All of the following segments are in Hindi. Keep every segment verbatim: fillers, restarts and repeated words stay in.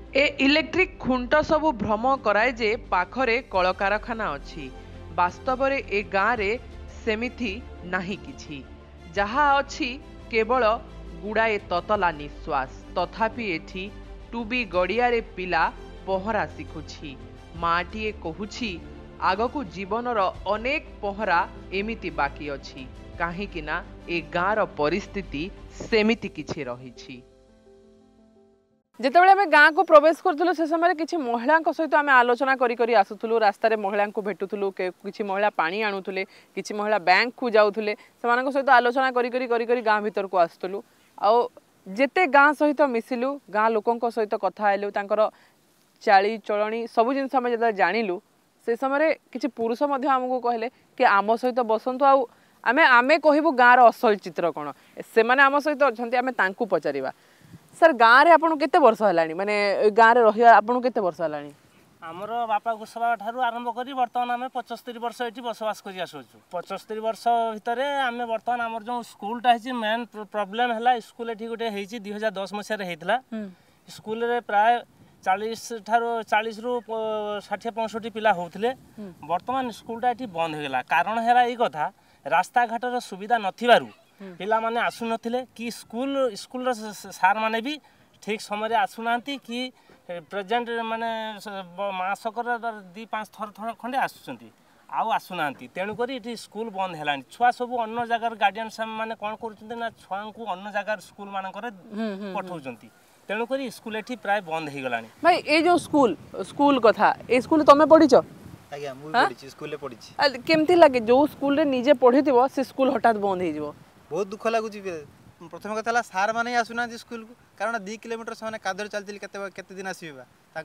ए इलेक्ट्रिक खुंट सबु भ्रम कराए जे पाखरे कलकारखाना अछि। वास्तव रे ए गाँ रे सेमिथि नाही किछि, जहा अछि केवल गुड़ाए ततला निश्वास। तथापि एठी टुबी गड़िया रे पिला पहरा शिखुछि। माटीए कहुछि आगकु जीवनर अनेक पहरा एमिति बाकी अछि, काहींकि ना ए गाँर परिस्थिति सेमिति किछि रहिछि। जितेबाला आम गाँ को प्रवेश करूँ से समय किसी महिला सहित आम आलोचना करी करी आसुलू, रास्तार महिला भेटुलू, किसी महिला पानी आणुले, किसी महिला बैंक को जाऊे, से सहित आलोचना करी करी करी करी गाँ भीतर को आसुलू। आउ जेते गाँ सहित मिसिलु, गाँ लोकों सहित कथा हेलु, तांकर चाली चलणी सबू जिन जो जानिलु, से समय किसी पुरुष आमको कहले कि आम सहित बसंतु, आउ आमे आमे कहबू गाँर असल चित्र कौन, से मैंने आम सहित अच्छा आम तांकू पचारिबा। सर गाँव में आपन केते वर्ष हलानी, माने गाँव रे रहिया आपन केते वर्ष हलानी? आमर बापा गोसबा ठारू आरंभ करी वर्तमान आम पचहत्तर वर्ष ये बसवास कर पचहत्तर वर्ष भितर आम वर्तमान आमर जो स्कूलटा है मेन प्रोब्लेम है स्कूल ये गोटे दुई हजार दस मसीह स्कूल रे प्राय चालीस ठारू चालीस रु षाठी पैंसठ पिला होते। वर्तमान स्कूलटा ये बंद हो गला। कारण है ये कथा रास्ता घाटर सुविधा नथिबारु पिला माने आसु नथिले कि स्कूल स्कूल सार माने भी ठीक समय आसुना कि प्रेजेंट माने मासक दी पाँच थर थर खंडे आसुचंती आउ आसुना। तेणुक ये स्कूल बंद है। छुआ सब अन्न जगार गार्डियन मैंने कौन कर छुआ को अन्न जगार स्कूल मानकर पठाउचंती। तेणुक स्कूल ये प्राय बंद हो गलानी। भाई ये जो स्कूल स्कूल कथा ए स्कूल तुम पढ़ीच? आज्ञा मु पढ़ी स्कूल पढ़ी। केमती लगे जो स्कूल रे निजे पढ़ी से स्कूल हठात बंद हो? बहुत दुख लगुच। प्रथम कथा है सार मैंने आसुना स्कूल को, कारण दी किलोमीटर से कादर चलती केते दिन आसवा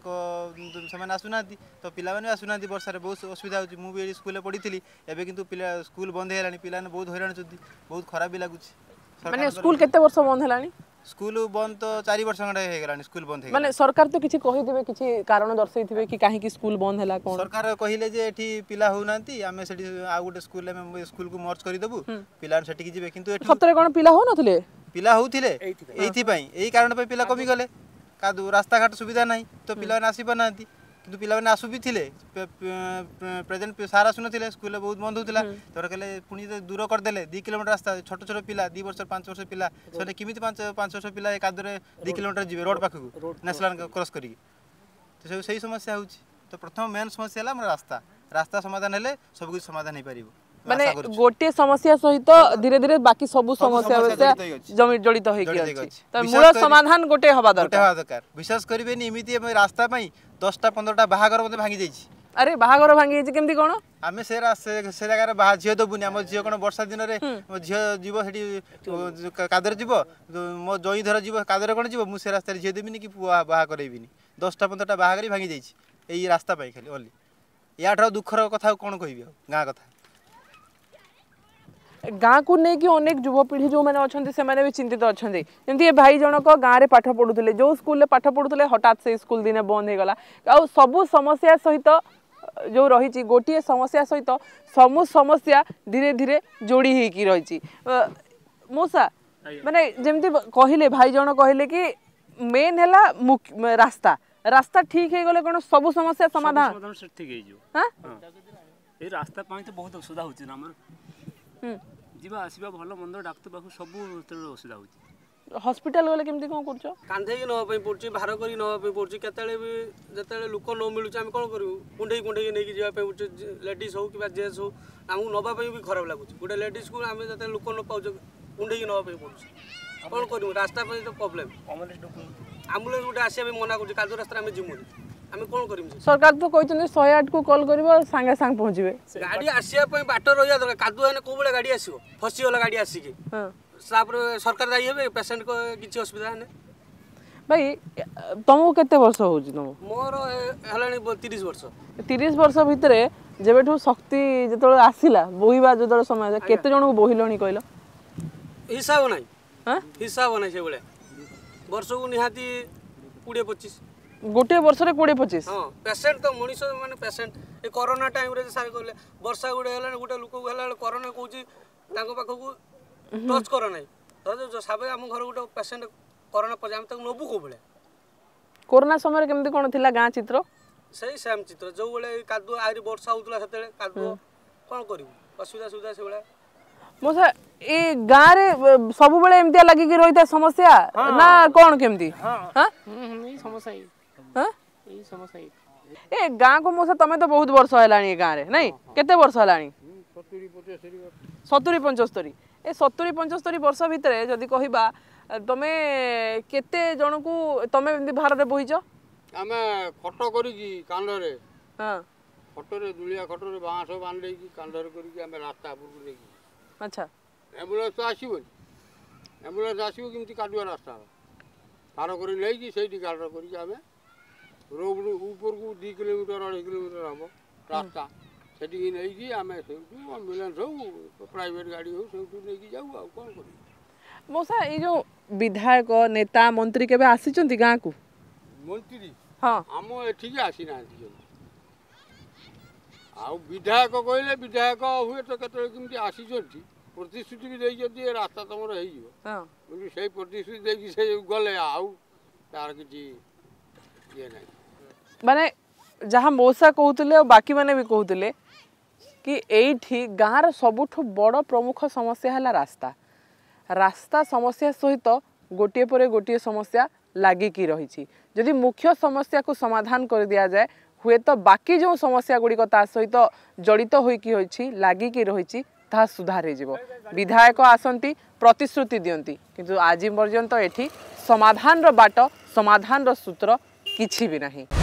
से आसुना तो पिला आसुना वर्षा बहुत असुविधा होती। मुझे स्कूल पढ़ी थी एवं किंतु पिला स्कूल बंद है पिला बहुत हैरान होती, बहुत खराब भी लगुच। माने स्कूल केते वर्ष बंद है? स्कूल बंद तो चार वर्ष खंडे हो गलानी। स्कूल बंद माने सरकार तो किछि कहिदिबे, किछि कारण दर्शैथिबे कि काहे कि स्कूल बंद हैला कोन? सरकार कहिले जे एठी पिला होउनांती आमे सेठी आ गुटे स्कूल में स्कूल को मर्ज करि देबु, पिला सेठी जिवे। किंतु एठी सतरे कोन पिला हो नथिले? पिला होउथिले एथि पई एही कारण पे पिला कमी गले। कादु रास्ता घाट सुविधा नाही तो पिला आसी पनांती, किंतु पिला आसु भी थिले। प्रेजेंट सारा सुन थिले स्कूल बहुत बंद होतिला तोर कहले पुनी दूर कर देले दो किलोमीटर रास्ता छोट छोट पिला दो वर्ष पाँच वर्ष पिला से किमिति पाँच पाँच वर्ष पिला एक आदरे दो किलोमीटर जिवे रोड पाखकु नेशनल क्रॉस करी। तो सही समस्या होची। तो प्रथम मेन समस्या है हमर रास्ता। रास्ता समाधान हेले सब कुछ समाधान हो पारिबो। माने गोटे समस्या सहित धीरे धीरे बाकी सब समस्या जमी जड़ित होई अछि। तो मूल समाधान गोटे हवा दरकार। विशेष करिबेनी इमिति रास्ता पई दसटा पंद्रहटा बाहागर मते भांगी जाइछि। अरे बाहागर भांगी जाइछि केमती कोन? आमे से से जगह रे बाहा झियो दबुनी। हम झियो कोन वर्षा दिन रे झियो जीवो हेटी कादर जीवो मो जई धर जीवो कादर कोन जीवो मु से रास्ता रे झियो देबिनी कि बाहा करैबिनी। दसटा पंद्रहटा बाहागर भांगी जाइछि एई रास्ता पई खाली ओली। याठा दुखर कथा कोन कहिबी गाँ कथा। गाँ को लेकिन अनेक युवपीढ़ी जो मैंने अच्छा से भी चिंतित अच्छा जमी ये भाई जनक गाँव में पाठ पढ़ुले, जो स्कूल पाठ पढ़ुले हठात से स्कूल दिने बंद हो गला। आ सबू समस्या सहित जो रही गोटे समस्या सहित समू समस्या धीरे धीरे जोड़ी होकी रही। मौसा माने जमती कहले भाई जन कहले कि मेन है रास्ता रास्ता ठीक हो गले कौन सब समस्या समाधान ठीक हाँ ये रास्ता तो बहुत असुविधा होची ना हमर जीवा आसीबा भलो मंद डाक्टर पाखु सब असुविधा होची। हॉस्पिटल गले केमती कोन करछो? कांधे कि नवा पई पड़ची, भार करी नवा पई पड़ची। केतले भी जतले लोक न मिलुछ हम कोन करिवु? कुंडई कुंडई नै कि जीवा पई लेडीज हो कि जेंट्स हो हमहु नवा पई भी खराब लागुछ। गुटे लेडीज को हम जतले लोक न पाउछ कुंडई कि नवा पई पड़छ। कोन करिवु? रास्ता पई तो प्रॉब्लम। एम्बुलेंस गुटे आसीबे मना करछ कादो रास्ता हम जिमु आमे कोन करिमु? सरकार तो कहछन सौ आठ को कॉल करबो संगे संग पहुंचबे। गाड़ी आसीया पई बाट रहिया दरकार। कादो हेने को बळे गाड़ी आसीबो फसी होला गाड़ी आसी के हां सापर सरकार जाई हेबे पेशेंट को किछि असुविधा ने। भाई तुमको केते वर्ष होजी? तुम मोर हलानी तीस वर्ष। तीस वर्ष भितरे जेबेठू शक्ति जेतोले आसीला बोहिबा जेतोले समय केते जण को बोहिलोनी कहलो? हिसाब नाही। हां हिसाब नाही से बळे वर्ष को निहाती बीस पच्चीस गोटे वर्ष रे बीस पच्चीस। हां पेशेंट तो मनीष माने पेशेंट ए कोरोना टाइम रे सार कहले वर्षा गुडे हला गुटे लोक हला कोरोना कहूची ताको पाखो को टच करो नाही। तो जो साबे हम घर गुटे पेशेंट कोरोना पर हम तक नबु को बळे कोरोना समय केमती कोन थिला गाँ चित्र सही सेम चित्र जो बेले कादुआ आइरी वर्षा होतला सेते कादुआ कोन करिवु असुविधा सुविधा से बेले मोसा ए गाँ रे सब बेले एमतिया लागि कि रहिता समस्या ना कोन केमती हां हां ई समस्या ही हां ई समस्या ही ए गाँ को मोसा तमे तो बहुत वर्ष हलानी ए गाँ रे नहीं केते वर्ष हलानी सत्तरी पंचस्तरी ए सत्तरी पंचस्तरी वर्ष भितर जदि कहिबा तमे केते जन को तमे एमती भारत बहिच आमे खट करी कांधरे हां खटरे दुलिया खटरे बांस बांधे की कांधरे करी आमे रास्ता पुरु लेकी अच्छा एम्बुलेंस तो आसीबो एम्बुलेंस आसीबो किमती काडुआ रास्ता पार करी लेकी सेठी काडर करी आमे रोड ऊपर को दो किलोमीटर अढ़ाई किलोमीटर हम रास्ता सेठी नहीं आमे सेठू एम्बुलेंस हो प्राइवेट गाड़ी हो सेठू नहीं जाऊ आ कोन करी मोसा ये जो विधायक नेता मंत्री केबे आसीचंती गाँ को मंत्री हाँ आम एठिक आसी ना आउ विधायक कहले विधायक हुए तो केतले किमती आसी प्रतिश्रुति भी देई रास्ता तुम हाँ से प्रतिश्रुति देकी से गले आउ तार किछि ये नहीं माने जहाँ मौसा कहते बाकी मैंने भी कहते कि एठी गाँव सबुठ बड़ प्रमुख समस्या है रास्ता रास्ता समस्या सहित गोटे पर गोटे समस्या लागिकी रही जदि मुख्य समस्या को समाधान कर दिया जाए हुए तो बाकी जो समस्या गुड़िक ता सहित जड़ित होगी लागिकी रही ताहा सुधार हो विधायक आसंती प्रतिश्रुति दियंती किंतु आज पर्यंत एठी समाधान बाट समाधान सूत्र किछि भी नहीं।